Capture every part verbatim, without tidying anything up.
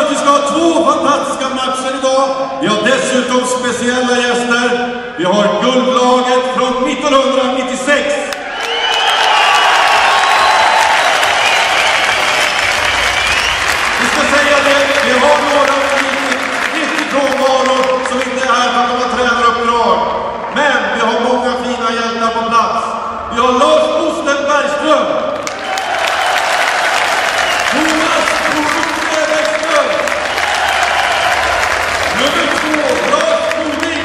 att vi ska ha två fantastiska matcher idag. Vi har dessutom speciella gäster. Vi har guldlaget från nittonhundranittiosex. Vi ska säga det, vi har några riktigt frånvaror som inte är här för att de har tränaruppdrag. Men vi har många fina hjältar på plats. Vi har Lars Osten Bergström. Jonas Osten Bergström. Nummer två, Lars Nordvik.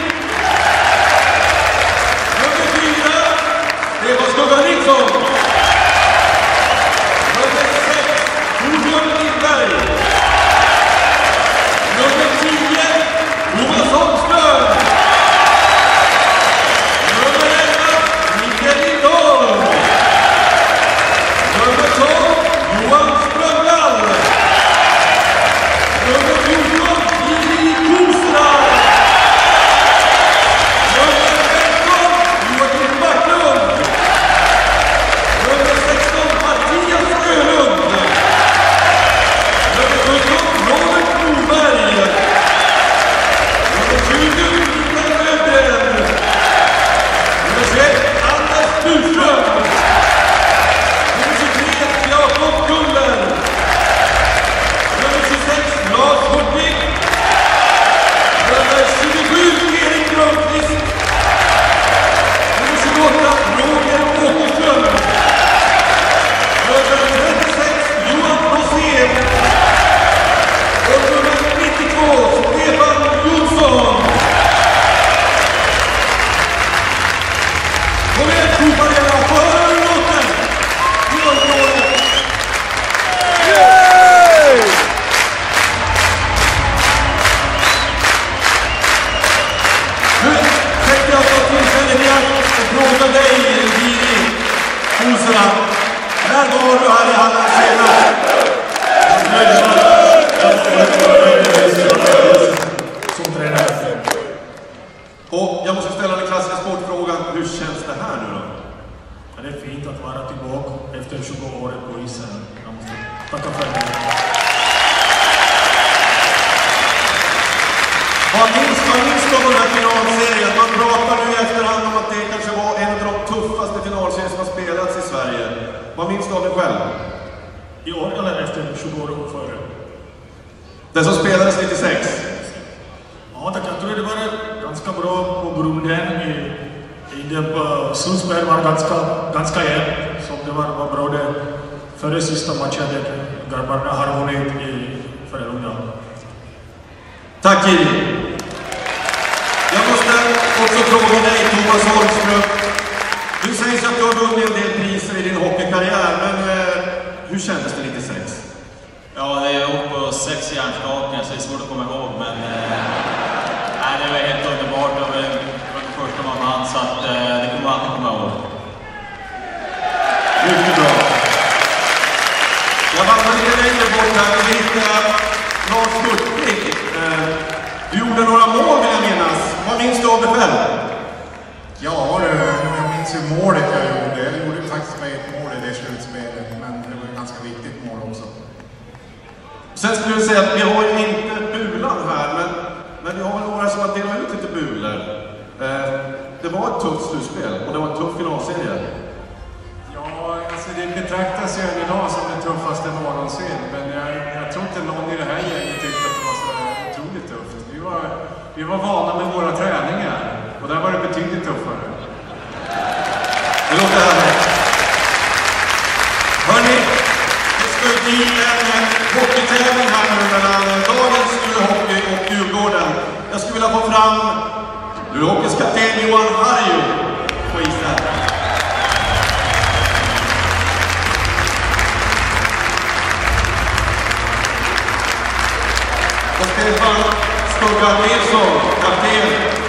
Nummer fyra, Stefan Skugga Nilsson. Nummer sex, Torbjörn Lindberg. Nummer tio, Thomas Holmström. Nummer elva, Mikael Lindholm. Nummer tolv, Johan Strömvall. Nummer fjorton, Jiri Kostrand. Nummer femton, Joakim Backlund. Nummer sexton, Mattias Ölund. Nummer sjutton, Robert Norberg. Nummer tjugo, Mikael Löfgren. Nummer tjugoett, Anders Turström. Nummer tjugotre, Jakob Kuller. Nummer tjugosex, Lars Hurtig. Nummer tjugosju, Erik Grönqvist. Nummer tjugoåtta, Roger Åkerström. Nummer trettiosex, Johan Rosén. Och nummer nittiotvå, Stefan Jonsson. Kom igen, Koparena, för låten! Guldlaget! Nu tänkte jag ta tillfället i akt och fråga dig, Jiri Kostrand. När var du här i hallen senast? Som tränare. Och jag måste ställa den klassiska sportfrågan. Hur känns det här nu då? Ja, det är fint att vara tillbaka efter tjugo år på isen. Jag måste tacka för det. Vad minns man minns av den här finalserien? Man pratar nu i efterhand om att det kanske var en av de tuffaste finalserier som har spelats i Sverige. Vad minns du av det själv? I år eller efter tjugo år före? Den som spelades nittiosex? Ja, tack. Jag tror det var ganska bra på Brunden. I, i det slutspel var ganska, ganska jämnt. Så det var, var bra det. Före sista matchen, grabbarna har vunnit i Frölunda. Tack Jiri. Jag måste också fråga dig, Thomas Holmström. Du säger att du har vunnit en del priser i din hockeykarriär, men eh, hur kändes det nittiosex? Ja, det är upp på sex hjärnskakningar så det är svårt att komma ihåg, men eh, det var helt underbart. Det var det första man vann, så att, eh, det kommer man alltid komma ihåg. Mycket bra. Jag vandrar lite längre bort här och hittar Lars Hurtig. Eh, du gjorde några mål vill jag minnas. Vad minns du av det själv? Ja, jag minns ju målet jag gjorde. Jag gjorde faktiskt med ett mål i det slutspelet, men det var ett ganska viktigt mål också. Sen skulle jag säga att vi har ju inte bulan här, men, men vi har några som har delat ut lite bulor. Eh, det var ett tufft slutspel och det var en tuff finalserie. Ja, alltså det betraktas ju än idag som det tuffaste någonsin, men jag, jag tror inte någon i det här gänget tyckte att det var så otroligt tufft. Vi var, vi var vana med våra träningar och där var det betydligt tuffare. Det låter härligt. Hörrni, det ska ju bli en hockeytävling här nu mellan dagens Luleåhockey och Djurgården. Jag skulle vilja få fram Luleåhockeys kapten Johan Harju på isen. Och Stefan Skugga Nilsson, kapten.